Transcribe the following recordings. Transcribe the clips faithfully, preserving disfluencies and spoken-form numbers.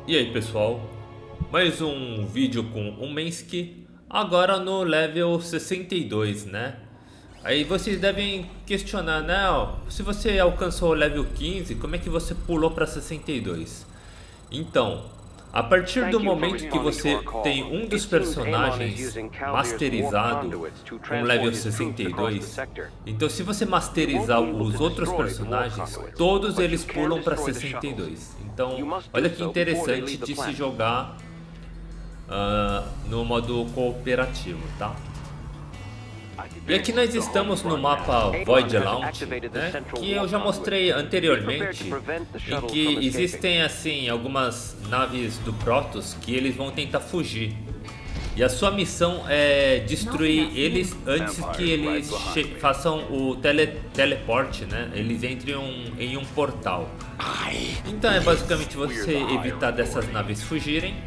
E aí pessoal, mais um vídeo com o Mensky, agora no level sessenta e dois, né? Aí vocês devem questionar, né? Ó, se você alcançou o level quinze, como é que você pulou para sessenta e dois? Então, a partir do momento que você tem um dos personagens masterizado com level sessenta e dois, então se você masterizar os outros personagens, todos eles pulam para sessenta e dois. Então, olha que interessante de se jogar uh, no modo cooperativo, tá? E aqui nós estamos no mapa Void Launch, né, que eu já mostrei anteriormente, em que existem assim algumas naves do Protoss que eles vão tentar fugir. E a sua missão é destruir eles antes que eles façam o tele teleporte, né? Eles entrem um, em um portal. Então é basicamente você evitar dessas naves fugirem.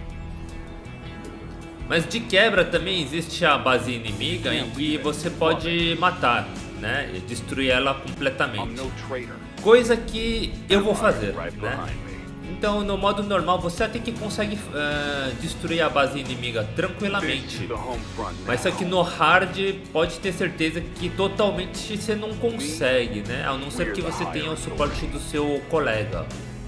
Mas de quebra também existe a base inimiga em que você pode matar, né? E destruir ela completamente. Coisa que eu vou fazer, né? Então no modo normal você até que consegue uh, destruir a base inimiga tranquilamente. Mas só que no hard pode ter certeza que totalmente você não consegue, né? A não ser que você tenha o suporte do seu colega.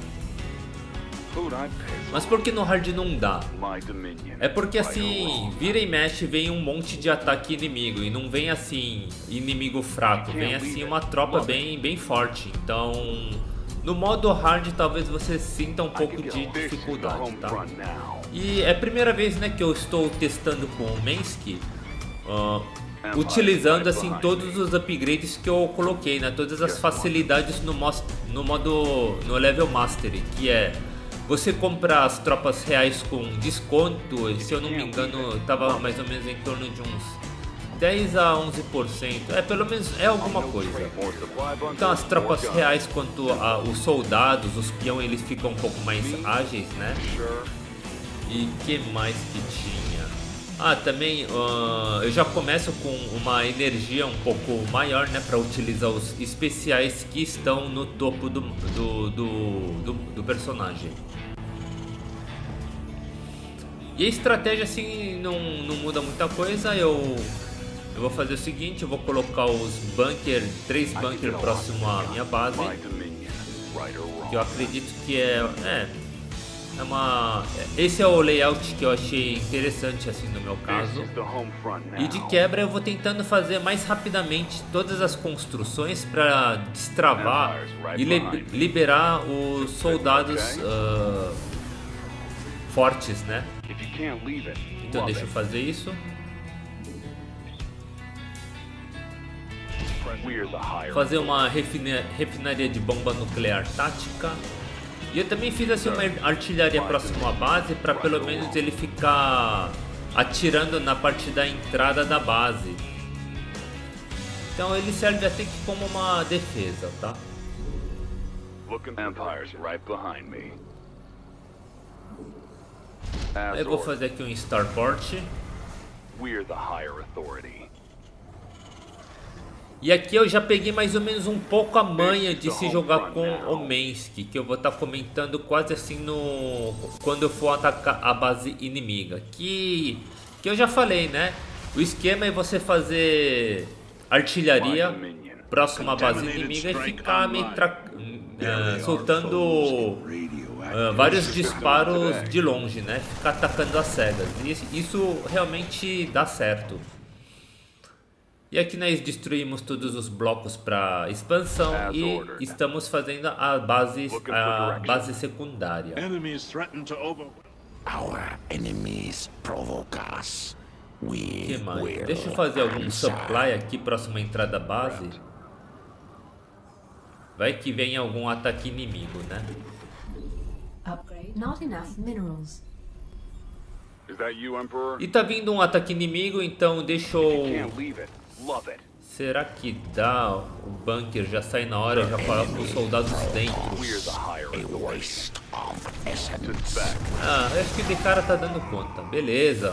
Mas por que no hard não dá? É porque assim, vira e mexe vem um monte de ataque inimigo. E não vem assim, inimigo fraco. Vem assim uma tropa bem, bem forte. Então, no modo hard talvez você sinta um pouco de dificuldade, tá? E é a primeira vez, né, que eu estou testando com o Mensky, uh, utilizando assim todos os upgrades que eu coloquei, né? Todas as facilidades no, no modo, no level mastery, que é você comprar as tropas reais com desconto. Se eu não me engano, estava mais ou menos em torno de uns dez a onze por cento. É, pelo menos é alguma coisa. Então as tropas reais quanto a, os soldados, os peão, eles ficam um pouco mais ágeis, né? E que mais que tinha? Ah, também uh, eu já começo com uma energia um pouco maior, né, para utilizar os especiais que estão no topo do, do, do, do, do personagem. E a estratégia assim não, não muda muita coisa. Eu, eu vou fazer o seguinte, eu vou colocar os bunker, três bunker próximo à minha base, que eu acredito que é, é É uma... Esse é o layout que eu achei interessante assim no meu caso. E de quebra eu vou tentando fazer mais rapidamente todas as construções para destravar e li liberar os soldados uh, fortes, né? Então deixa eu fazer isso. Fazer uma refina refinaria de bomba nuclear tática. E eu também fiz assim uma artilharia próximo à base para pelo menos ele ficar atirando na parte da entrada da base. Então ele serve até que como uma defesa, tá? Eu vou fazer aqui um starport. E aqui eu já peguei mais ou menos um pouco a manha de se jogar com o Mensky, que eu vou estar tá comentando quase assim no quando eu for atacar a base inimiga. Que, que eu já falei, né? O esquema é você fazer artilharia próximo à base inimiga e ficar me tra... uh, soltando uh, vários disparos de longe, né? Ficar atacando as cegas. E isso realmente dá certo. E aqui nós destruímos todos os blocos para expansão e estamos fazendo a base, a base secundária. Que mais? Deixa eu fazer algum supply aqui próximo à entrada da base. Vai que vem algum ataque inimigo, né? E tá vindo um ataque inimigo, então deixa eu... Será que dá? O bunker já sai na hora, já coloca os soldados dentro. Ah, acho que o cara tá dando conta. Beleza.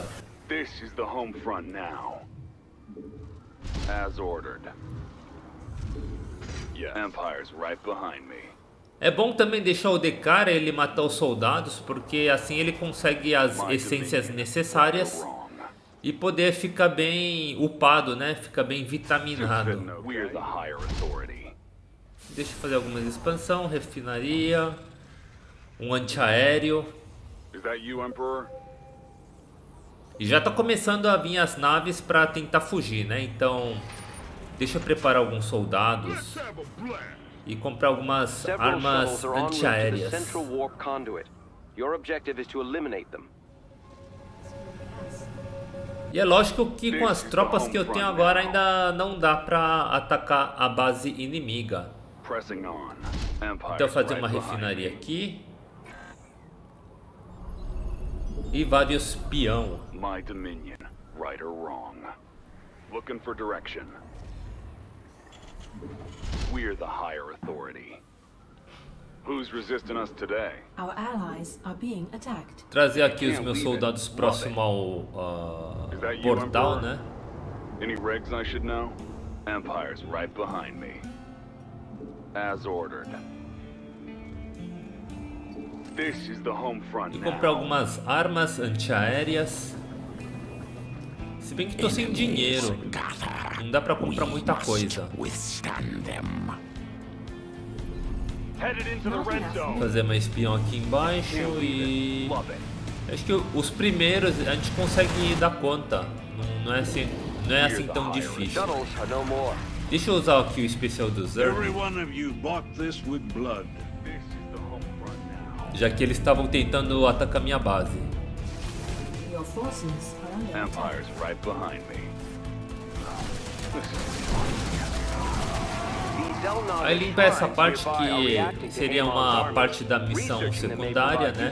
É bom também deixar o Dekar ele matar os soldados, porque assim ele consegue as essências necessárias e poder ficar bem upado, né? Fica bem vitaminado. Deixa eu fazer algumas expansão, refinaria, um antiaéreo. E já tá começando a vir as naves para tentar fugir, né? Então, deixa eu preparar alguns soldados e comprar algumas armas antiaéreas. E é lógico que com as tropas que eu tenho agora ainda não dá para atacar a base inimiga. Então fazer uma refinaria aqui. E vários peão. My dominion, right or wrong. Looking for direction. We're the higher authority. Who's resisting us today? Our allies are being attacked. Trazer aqui os meus soldados próximo ao uh, portal, né? Any regs I should know? Empire's right behind me. As ordered. This is the home front E now. comprar algumas armas antiaéreas. Se bem que tô sem dinheiro, não dá pra comprar muita coisa. Vou fazer uma espião aqui embaixo e... acho que os primeiros a gente consegue dar conta. Não, não, é, assim, não é assim tão difícil. Deixa eu usar aqui o especial do Zerg. Já que eles estavam tentando atacar minha base. Empire's right behind me. Aí limpa essa parte que seria uma parte da missão secundária, né?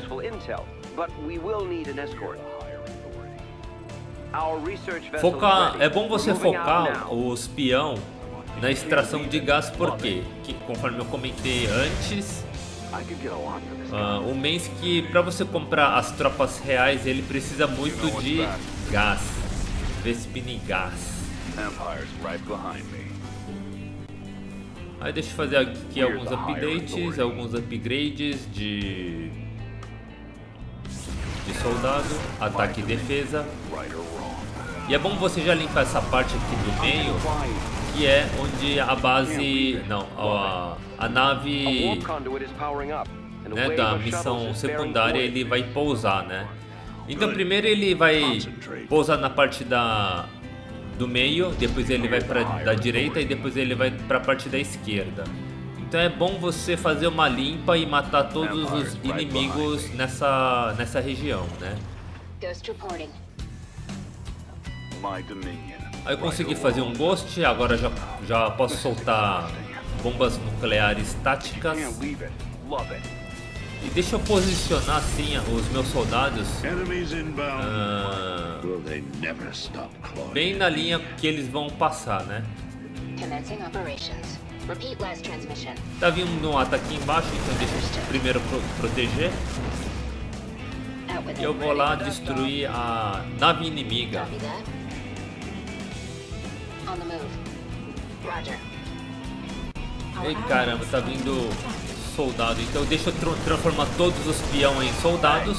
Focar, é bom você focar os peão na extração de gás, porque, que, conforme eu comentei antes, uh, o mês que para você comprar as tropas reais ele precisa muito de gás, Vespine gás. Aí deixa eu fazer aqui alguns updates, alguns upgrades de de soldado, ataque e defesa. E é bom você já limpar essa parte aqui do meio, que é onde a base, não, a, a nave, né, da missão secundária ele vai pousar, né? Então primeiro ele vai pousar na parte da do meio, depois ele vai para da direita e depois ele vai para a parte da esquerda. Então é bom você fazer uma limpa e matar todos os inimigos nessa nessa região, né? Aí eu consegui fazer um Ghost, agora já já posso soltar bombas nucleares táticas. E deixa eu posicionar assim os meus soldados uh, bem na linha que eles vão passar, né? Tá vindo um ataque embaixo, então deixa eu primeiro pro proteger. E eu vou lá destruir a nave inimiga. Ei, caramba, tá vindo soldado, então deixa eu tra transformar todos os peão em soldados.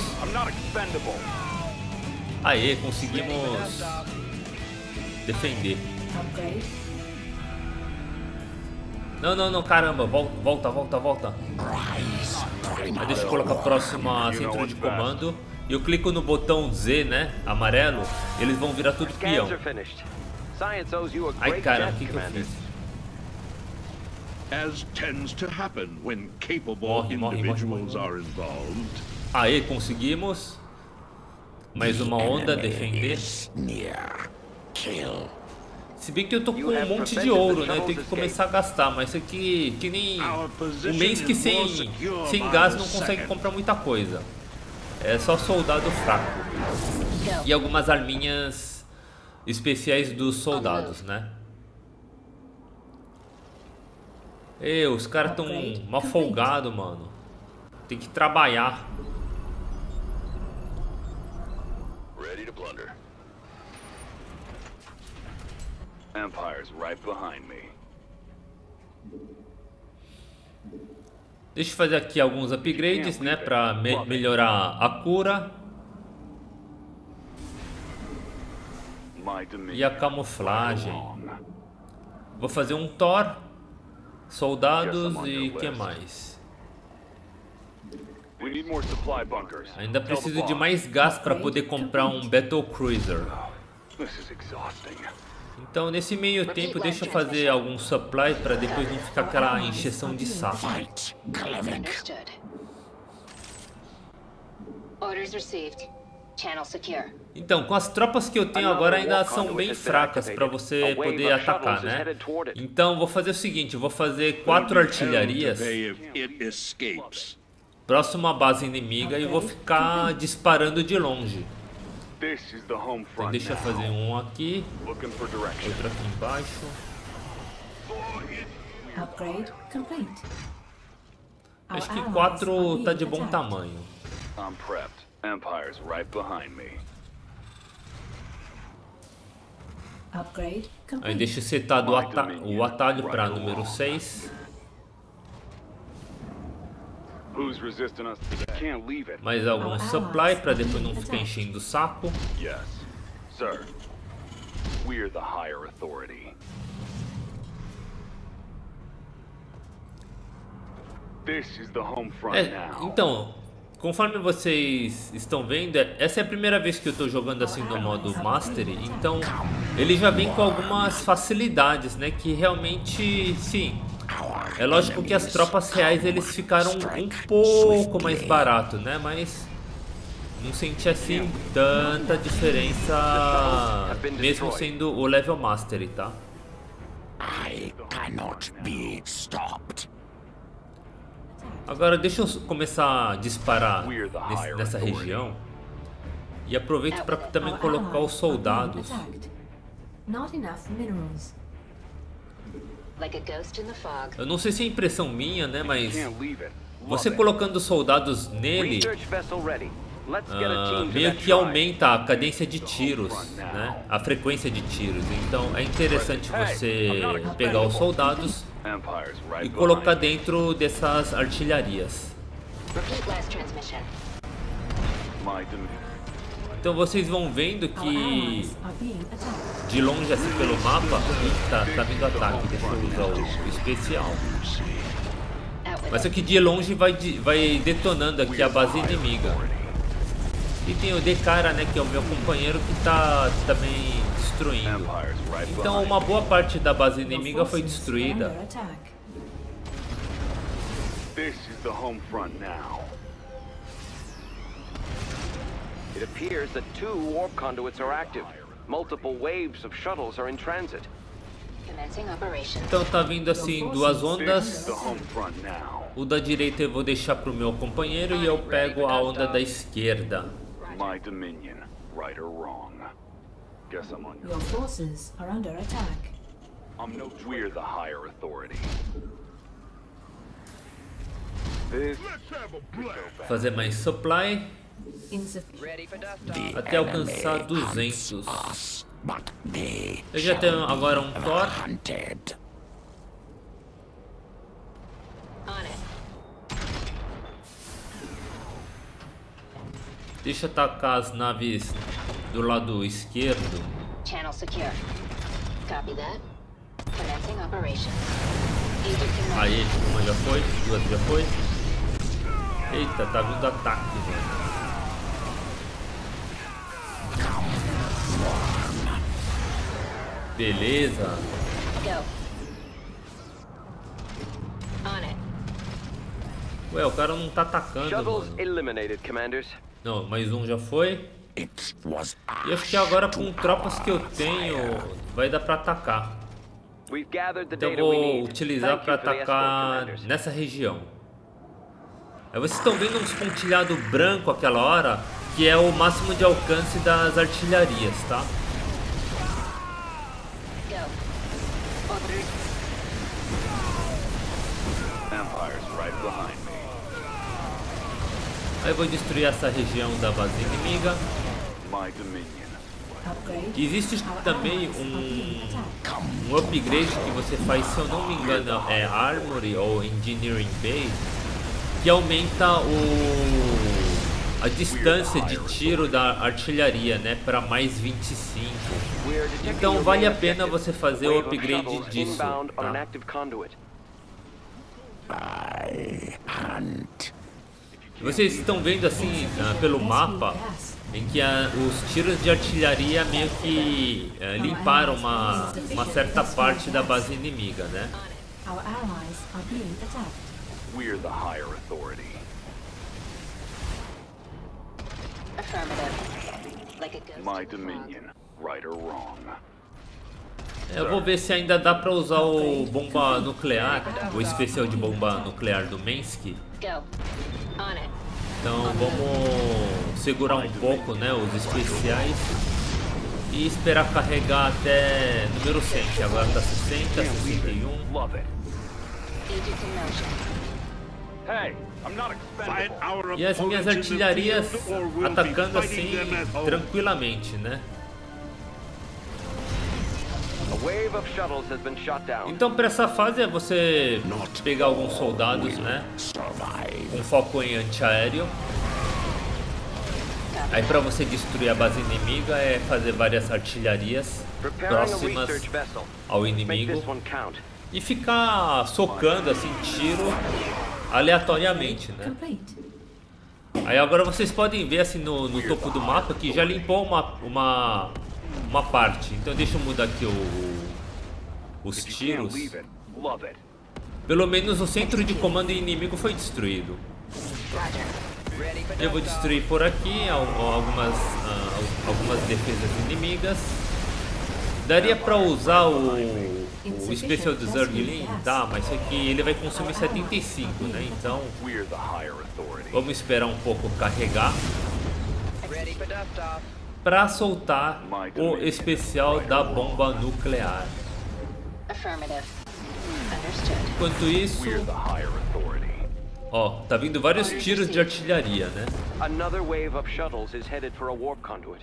Aê, conseguimos defender. Não, não, não, caramba, volta, volta, volta. Aí deixa eu colocar a próxima centro de comando. E eu clico no botão Z, né, amarelo, eles vão virar tudo peão. Ai, caramba, o que que eu fiz? As tends to happen when capable morre, morre, individuals morre, morre. are involved. Aê, conseguimos. Mais uma onda, defender. Se bem que eu tô com um monte de ouro, né? Eu tenho que começar a gastar, mas isso aqui, que nem um mês que sem, sem gás não consegue comprar muita coisa. É só soldado fraco. E algumas arminhas especiais dos soldados, né? Ei, os caras tão mal folgados, mano. Tem que trabalhar. Ready to plunder. Empire's right behind me. Deixa eu fazer aqui alguns upgrades, né, pra me melhorar a cura e a camuflagem. Vou fazer um Thor, soldados e o que mais? Ainda preciso de mais gás para poder comprar um Battle Cruiser. Então nesse meio tempo deixa eu fazer algum supply para depois não ficar aquela encheção de saco. Então, com as tropas que eu tenho agora ainda são bem fracas para você poder atacar, né? Então vou fazer o seguinte, eu vou fazer quatro artilharias próximo à base inimiga e vou ficar disparando de longe. Então deixa eu fazer um aqui, outro aqui embaixo. Upgrade complete. Acho que quatro tá de bom tamanho. Empire's right behind me. Upgrade complete. Aí deixa eu setar o, ata o atalho para número seis. Mais algum supply para depois não ficar enchendo o saco. Yes, sir. We're the higher authority. This is the home front É, now. então, conforme vocês estão vendo, essa é a primeira vez que eu estou jogando assim no modo Mastery, então ele já vem com algumas facilidades, né, que realmente, sim, é lógico que as tropas reais eles ficaram um pouco mais barato, né, mas não senti assim tanta diferença, mesmo sendo o level Mastery, tá? I cannot be stopped. Agora deixa eu começar a disparar nesse, nessa região e aproveito para também colocar os soldados. Eu não sei se é impressão minha, né, mas você colocando soldados nele uh, meio que aumenta a cadência de tiros, né, a frequência de tiros. Então é interessante você pegar os soldados e colocar dentro dessas artilharias. Então vocês vão vendo que de longe assim pelo mapa, tá, tá vindo ataque, deixa eu usar o especial. Mas aqui de longe vai, vai detonando aqui a base inimiga. E tem o Dekara, né, que é o meu companheiro que tá também destruindo. Então uma boa parte da base inimiga foi destruída. This is the home front now. It appears that two warp conduits are active. Multiple waves of shuttles are in transit. Então tá vindo assim duas ondas. O da direita eu vou deixar pro meu companheiro e eu pego a onda da esquerda. My dominion, right or wrong. Guess I'm on your Your forces are under attack. I'm no We're the higher authority. This Fazer mais supply Insufficient. até alcançar duzentos. Eu já tenho agora um Thor. Deixa eu atacar as naves do lado esquerdo. Channel secure. Copy that. Commencing operations. Aí, uma já foi, duas já foi. Eita, tá vindo ataque, velho. Beleza. Go. On it. Ué, o cara não tá atacando, Shuttles mano. eliminated, commanders. Não, mais um já foi. E acho que agora com tropas que eu tenho vai dar pra atacar. We've gathered the Então eu data we vou need. utilizar Thank para you for the escort, atacar commanders. nessa região. Aí vocês estão vendo uns pontilhados branco aquela hora, que é o máximo de alcance das artilharias, tá? Go. Orders. Empire's right behind me. Aí eu vou destruir essa região da base inimiga. My dominion. Upgrade. E existe também um, um upgrade que você faz, se eu não me engano, é Armory ou Engineering Bay, que aumenta o a distância de tiro da artilharia, né, para mais vinte e cinco. Então vale a pena você fazer o upgrade disso, tá? Vocês estão vendo assim uh, pelo mapa em que uh, os tiros de artilharia meio que uh, limparam uma, uma certa parte da base inimiga, né? Our allies are being attacked. We're the higher authority. Affirmative. Like a ghost My in the fog. dominion, right or wrong. Eu vou ver se ainda dá pra usar o bomba nuclear, o especial de bomba nuclear do Mensky. Go. On it. Então vamos segurar um pouco, né, os especiais e esperar carregar até número cem, que agora tá sessenta, sessenta e um. Love it. Agents in motion. Hey, I'm not expendable. E as minhas artilharias atacando assim tranquilamente, né? A wave of shuttles has been shot down. Então para essa fase é você pegar alguns soldados, né, com foco em antiaéreo. Aí para você destruir a base inimiga é fazer várias artilharias Preparing a próximas research vessel. ao Make inimigo this one count. e ficar socando assim tiro aleatoriamente, né? Complete. Aí agora vocês podem ver assim no, no topo do mapa que já limpou uma, uma, uma parte. Então deixa eu mudar aqui o, os Can't tiros. leave it. Love it. Pelo menos o centro de comando inimigo foi destruído. Eu vou destruir por aqui al- algumas, ah, al- algumas defesas inimigas. Daria pra usar o, o especial do Zerglin? Tá, mas isso aqui ele vai consumir setenta e cinco, né? Então We're the higher authority. vamos esperar um pouco carregar para soltar o especial da bomba nuclear. Affirmative. Understood. Enquanto isso, We're the higher authority. ó, tá vindo vários tiros de artilharia, né? Another wave of shuttles is headed for a warp conduit.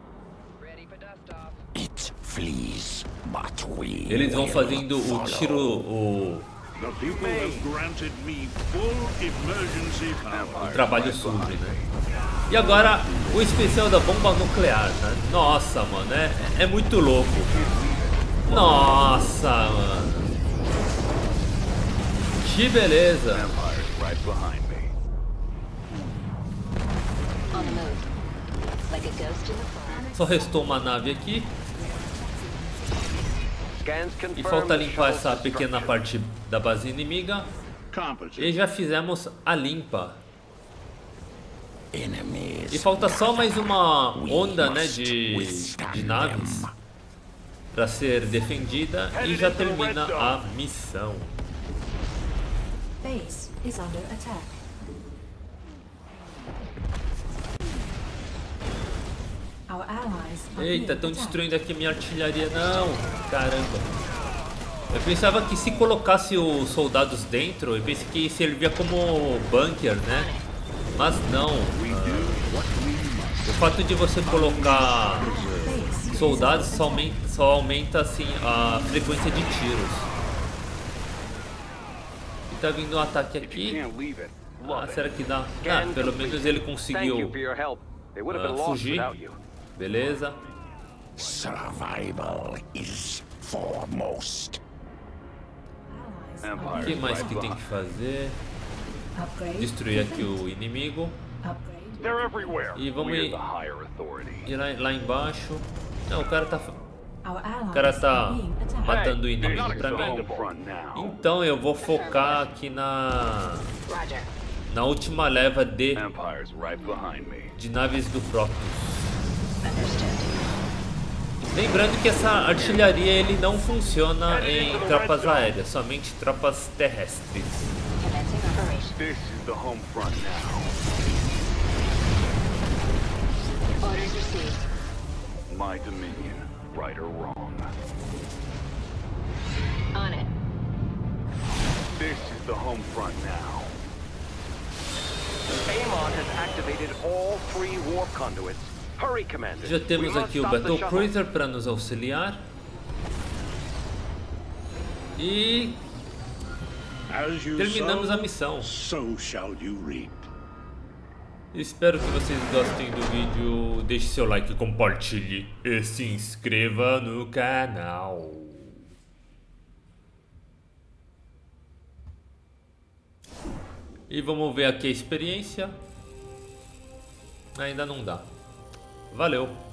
It flees, but we Eles vão will fazendo o follow. tiro, o, The people have granted me full emergency power. o trabalho sujo, né? E agora o especial da bomba nuclear, né? Nossa, mano, é, é muito louco. Nossa, mano. Que beleza. Empire's right behind me. On the move. Like a ghost in the fog. Só restou uma nave aqui Scans e confirm falta the limpar shuttle's essa pequena destruction. parte da base inimiga Composite. e já fizemos a limpa. Enemies E falta só mais uma we onda, né, must de, withstand de naves them. para ser defendida e já termina a missão. Base is under attack. Our allies are Eita, being estão attacked. destruindo aqui minha artilharia. Não, caramba. Eu pensava que se colocasse os soldados dentro, eu pensei que servia como bunker, né? Mas não. Ah, o fato de você colocar Base soldados só aumenta, só aumenta assim a frequência de tiros. E tá vindo um ataque aqui. Can't leave it. Ah, Love it. será que dá? Ah, pelo menos ele Thank you conseguiu for your help. They would have ah, been lost fugir. without you. Beleza. Survival is foremost. allies O are que being mais que tem que fazer? upgrade. Destruir aqui o inimigo. Upgrade. They're everywhere. E vamos We're ir- the higher authority. ir lá, lá embaixo. Não, o cara tá, Our allies o cara tá are being attacked. matando o I'm inimigo not pra the mim. home front now. Então eu vou focar aqui na Roger. na última leva de, Empire's right behind me. de naves do Protoss. Understood. Lembrando que essa artilharia ele não funciona em tropas aéreas, somente tropas terrestres. Commencing operation. This is the home front now. Orders received. My dominion, right or wrong. On it. This is the home front now. Amon has activated all three warp conduits. Hurry, Commander. Já temos We must aqui o stop the Battle shuttle. Cruiser para nos auxiliar. E As you Terminamos a sow, missão. so shall you reap. Espero que vocês gostem do vídeo. Deixe seu like, compartilhe e se inscreva no canal. E vamos ver aqui a experiência. Ainda não dá. Valeu!